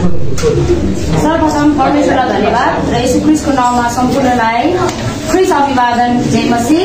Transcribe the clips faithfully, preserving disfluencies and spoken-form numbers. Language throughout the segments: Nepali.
सर्वप्रथम परमेश्वरलाई धन्यवाद र यीशु ख्रीष्टको नाममा सम्पूर्णलाई ख्रीष्ट अभिवादन। जय मसीह।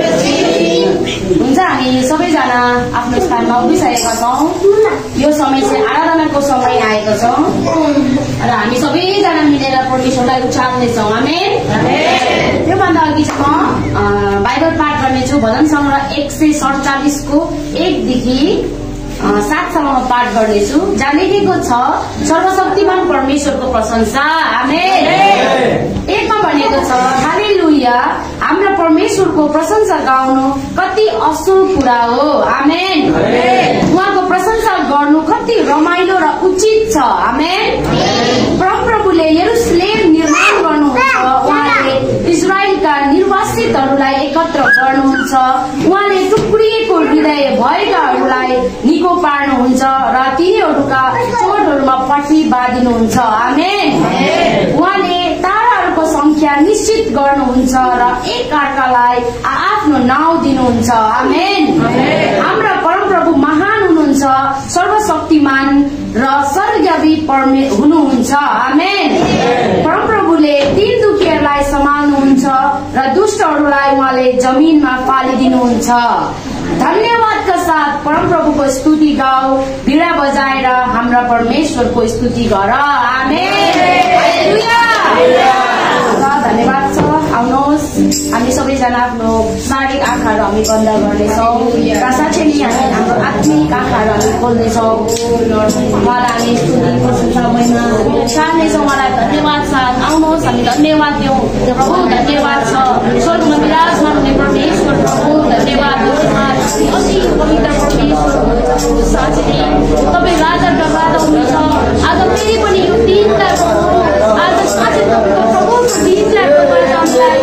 हुन्छ, हामी सबैजना आफ्नो स्थानमा उभिसकेका छौँ। यो समय चाहिँ आराधनाको समय आएको छ र हामी सबैजना मिलेर परमेश्वरलाई उचाल्नेछौँ। आमेन। त्योभन्दा अघि चाहिँ म बाइबल पाठ गर्नेछु। भजन सङ्ग्रह एक सय सडचालिसको एकदेखि सातसम्म पाठ गर्नेछु, जहाँ लेखेको छ सर्वशक्तिमान परमेश्वरको प्रशंसा। आमेन। एकमा भनेको छ, हालेलुया, हाम्रा परमेश्वरको प्रशंसा गाउनु कति असल कुरा हो। आमेन। उहाँको प्रशंसा गर्नु कति रमाइलो र उचित छ। आमेन। परमप्रभुले यरुशलेम निर्माण गर्नुहुन्छ। उहाँले इजरायलका निर्वासितहरूलाई एकत्र गर्नुहुन्छ। उहाँले टुक्रिएको हृदय भएकाहरूलाई निको पार्नुहुन्छ र तिनीहरूका चोटहरूमा पट्टी बाँधिनुहुन्छ। आमेन। उहाँले ताराहरूको संख्या निश्चित गर्नुहुन्छ र एक अर्कालाई आफ्नो नाउँ दिनुहुन्छ। आमेन। हाम्रा परमप्रभु महान हुनुहुन्छ, सर्वशक्तिमान र सर्वव्यापी परमे हुनुहुन्छ। आमेन। परमप्रभुले तीन दुखीहरूलाई सम्हाल्नुहुन्छ र दुष्टहरूलाई उहाँले जमिनमा फालिदिनुहुन्छ। धन्यवादका साथ परमप्रभुको स्तुति गाऊ, वीणा बजाएर हाम्रा परमेश्वरको स्तुति गर। आमेन। हालेलुया। धन्यवाद छ। आउनुहोस्, हामी सबैजना आफ्नो शारीरिक आँखाहरू हामी बन्द गर्नेछौँ र साथै नै हामी हाम्रो आत्मिक आँखाहरू हामी खोल्नेछौँ। उहाँलाई हामी स्तुतिको समयमा चाहनेछौँ। उहाँलाई धन्यवाद साथ आउनुहोस्, हामी धन्यवाद दिउँ। प्रभु धन्यवाद छ। स्वर्गमा विराजमान हुने परमेश्वर प्रभु धन्यवाद। अति पवित्र परमेश्वर साँच्चै तपाईँ राजाका राजा हुनुहुन्छ। आज फेरि पनि यो दिनलाई आज साँच्चै प्रभुको दिनलाई तपाईँले हामीलाई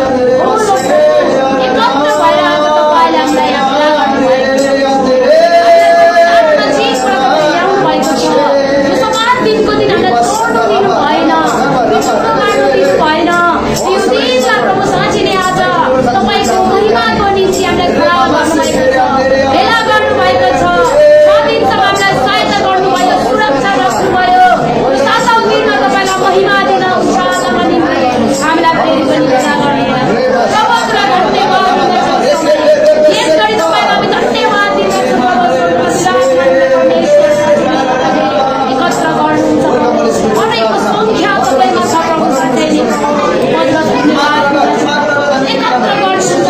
एकत्र भएर आज तपाईँले हामीलाई भेला गर्नुभएको छ। आफ्नो चिजबाट ल्याउनु भएको छ। यो समान दिनको दिन हामीलाई छोड्नु दिनु भएन, बिचुक्न मार्नु दिनु भएन। यो दिनलाई प्रभु साँच्चै नै आज तपाईँको महिमाको निम्ति हामीलाई खडा गर्नुभएको छ, भेला गर्नुभएको छ। स्वाधीनसम्म हामीलाई सहायता गर्नुभयो, सुरक्षा राख्नुभयो। सातौँ दिनमा तपाईँलाई महिमा दिन उचाल्नमा निम्ति हामीलाई फेरि पनि भेला गर्नुभयो। प्रभुलाई धन्यवाद दिँदछौँ। यस गरी तपाईँलाई हामी धन्यवाद दिँदछौँ। एकत्र गर्नुहुन्छ, अनेकको सङ्ख्या तपाईँमा छ प्रभु। साथै धन्यवाद एकत्र गर्नुहुन्छ।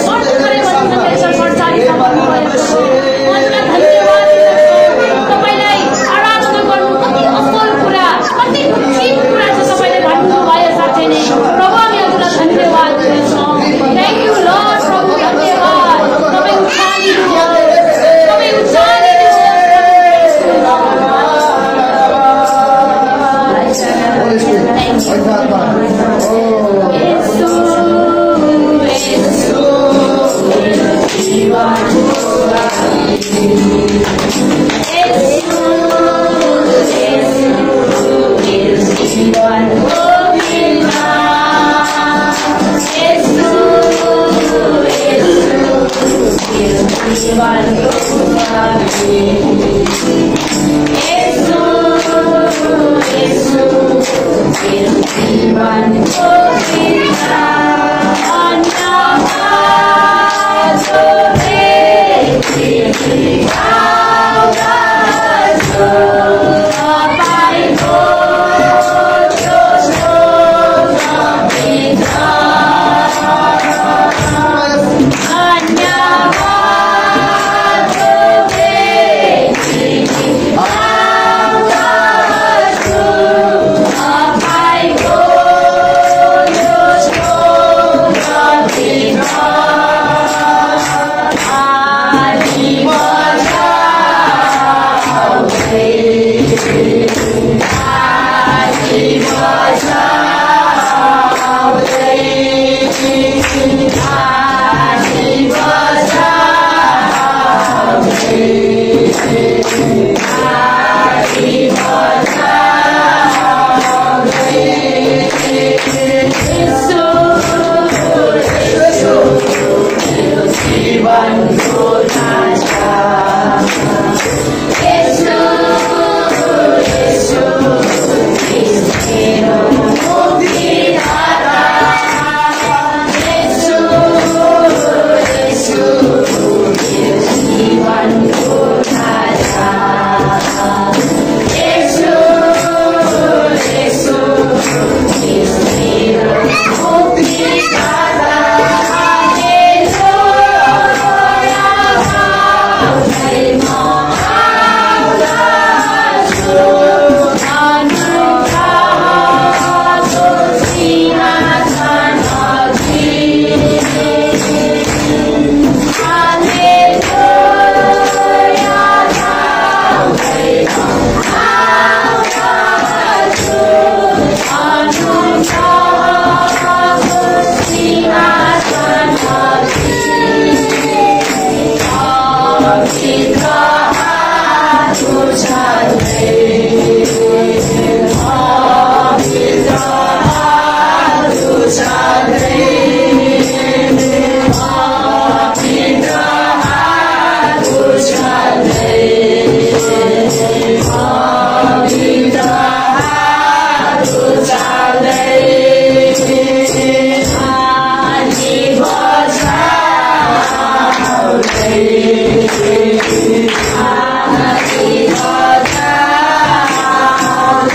तपाईँलाई आराधना गर्नु कति असल कुरा, कति उचित कुरा छ तपाईँले भन्नुभयो। साथै नै प्रभु हामी हजुरलाई धन्यवाद दिन्छौँ। Thank you lord. प्रभु धन्यवाद। तपाईँ उचालिनुहोस्, तपाईँ उचालिनुहोस्। Oh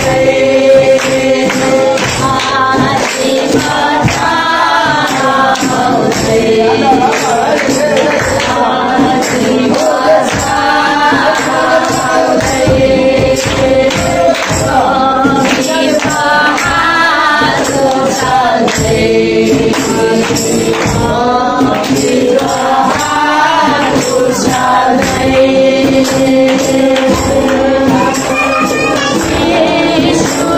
Yes.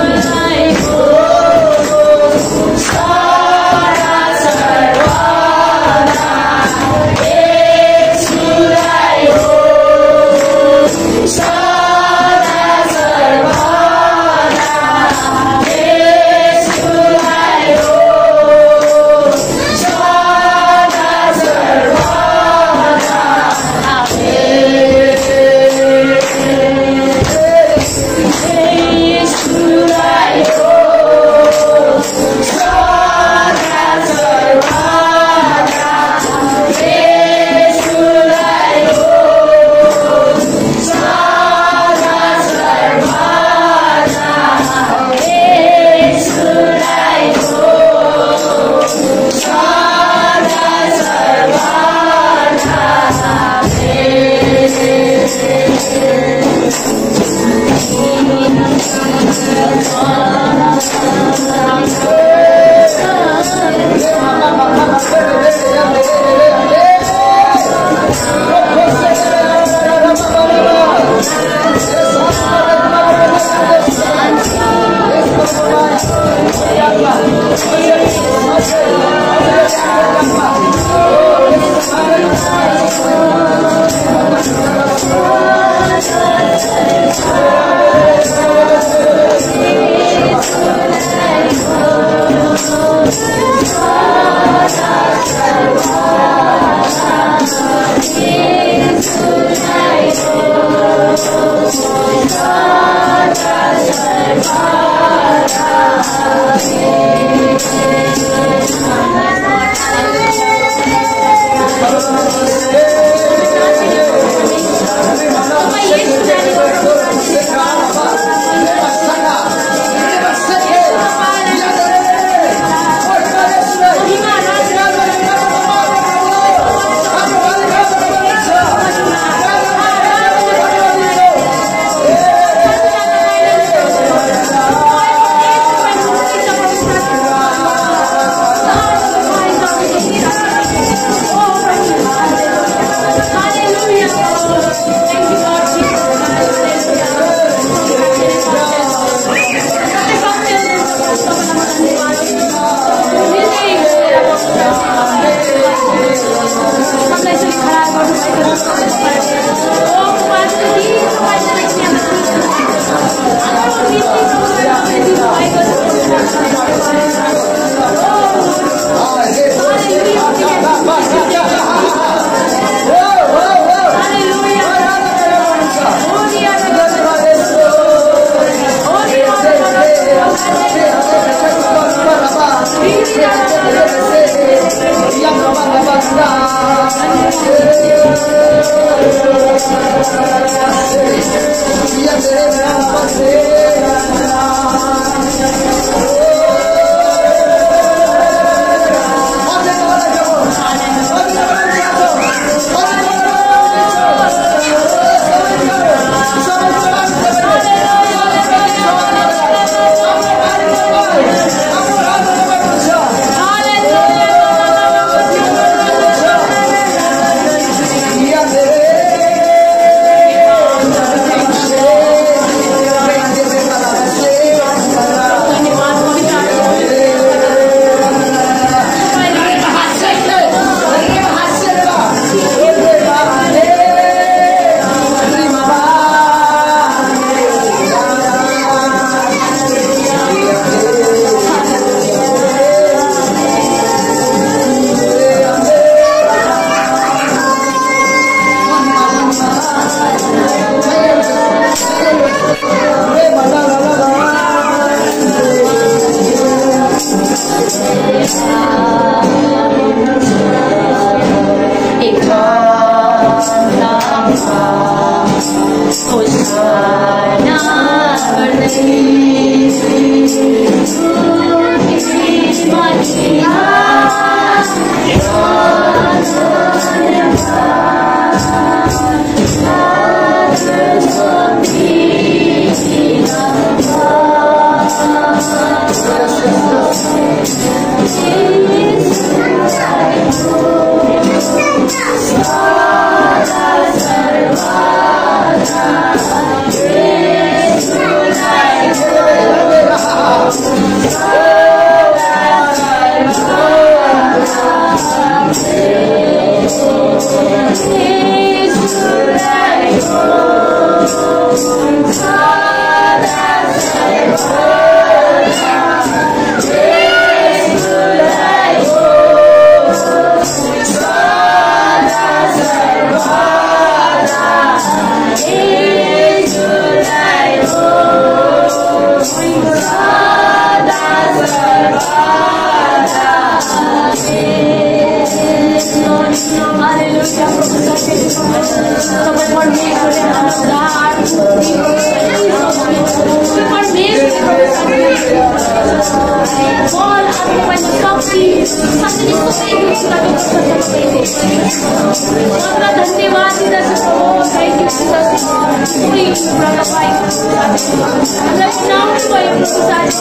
धन्यवाद दिदछु प्रभु थ्याङ्क यू जिसस पुरै प्रभु पाएको हामीलाई नाम भयो प्रभु साथी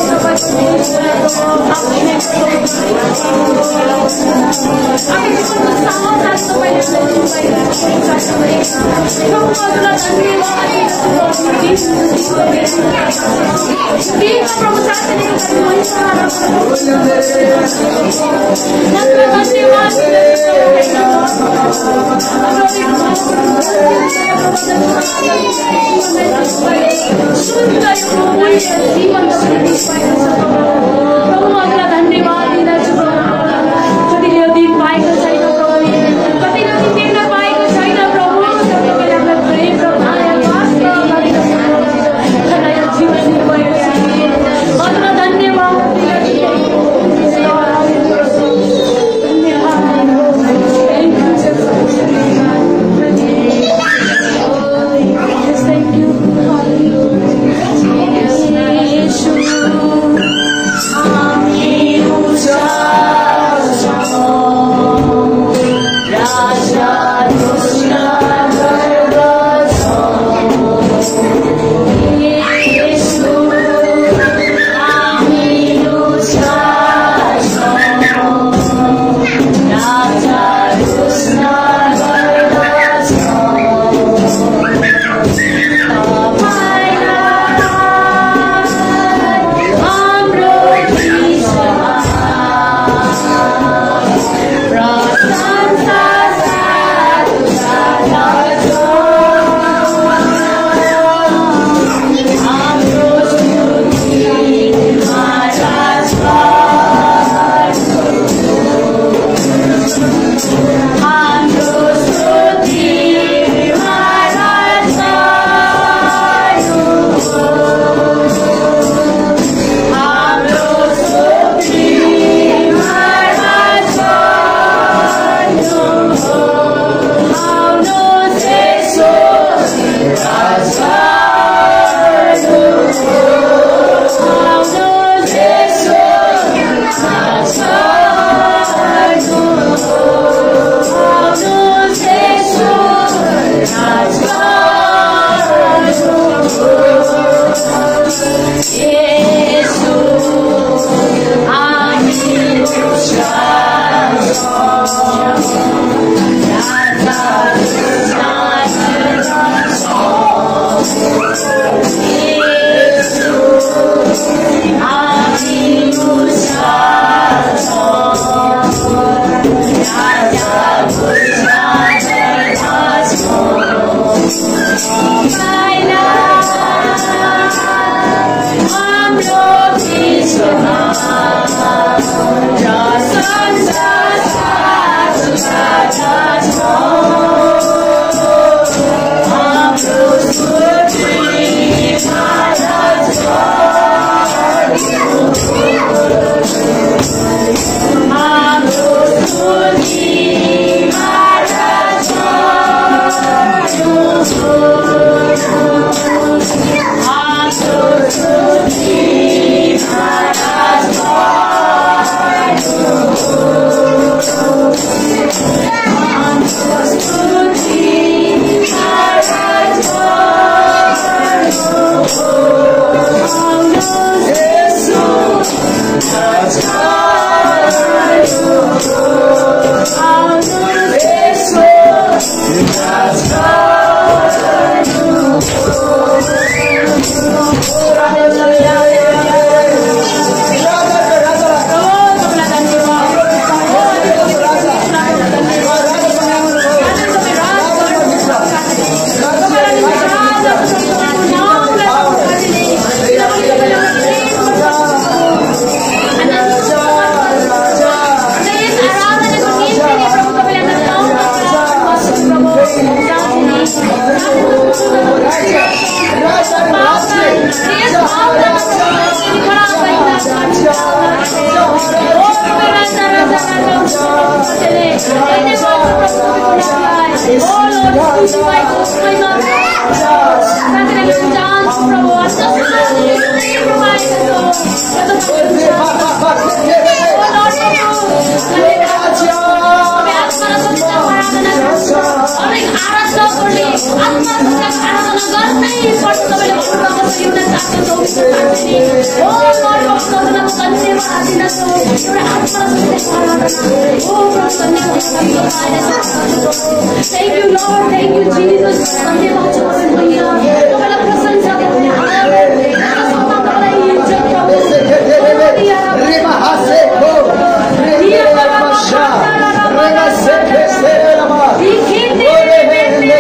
धन्यवाद दिदछु कतिले यो दिन पाएको छैन प्रभु कतिले दिन देख्न पाएको छैन प्रभु तपाईँले हामीलाई प्रेम र माया वास्ता नयाँ जीवन दिनुभयो हजुर धन्यवाद धन्यवाद दिदछु एउटा आत्मालाई ओ प्रभु धन्यवाद Thank you Lord, thank you Jesus. धन्यवाद छ मैया तपाईलाई प्रशंसा गर्ने आदर सबैलाई इज्जत प्रभु रेमा हासेको रेमा माशा रेमा सेके सेरमा दिखिने बेले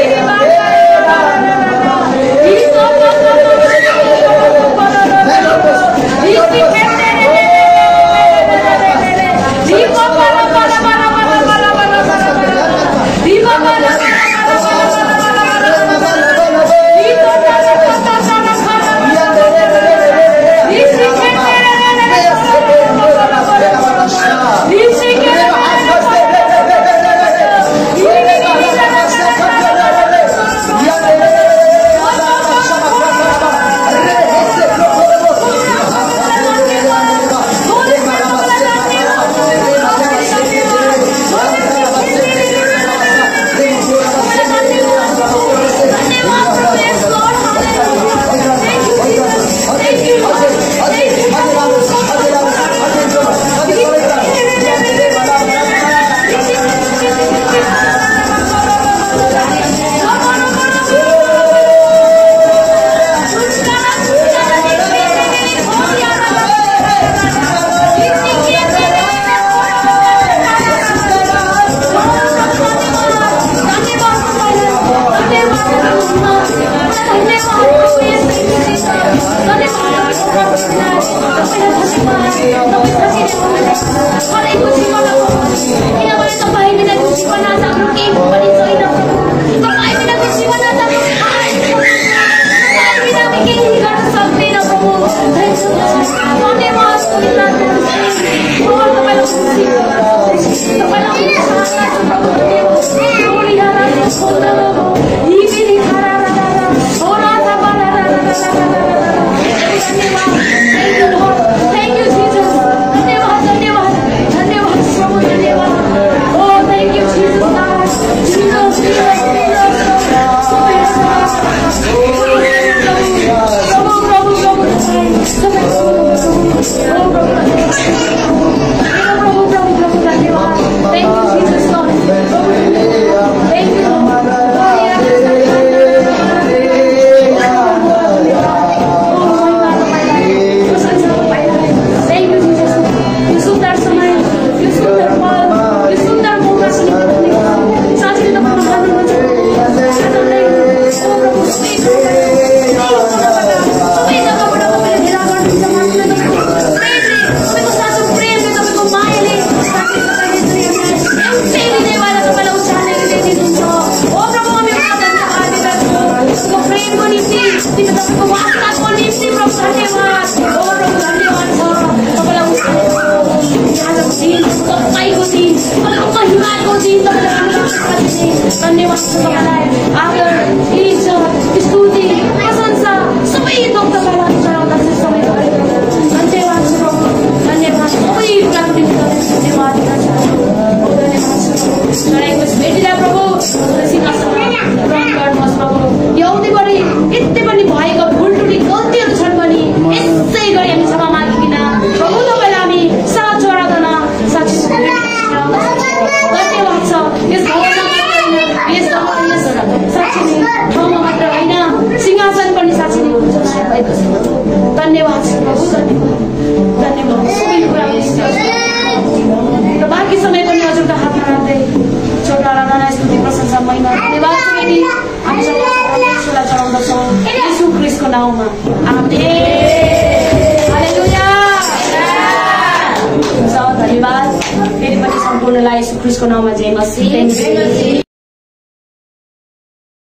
फेरि पनि सम्पूर्णलाई यीशु ख्रीष्टको नाममा जय मसीह।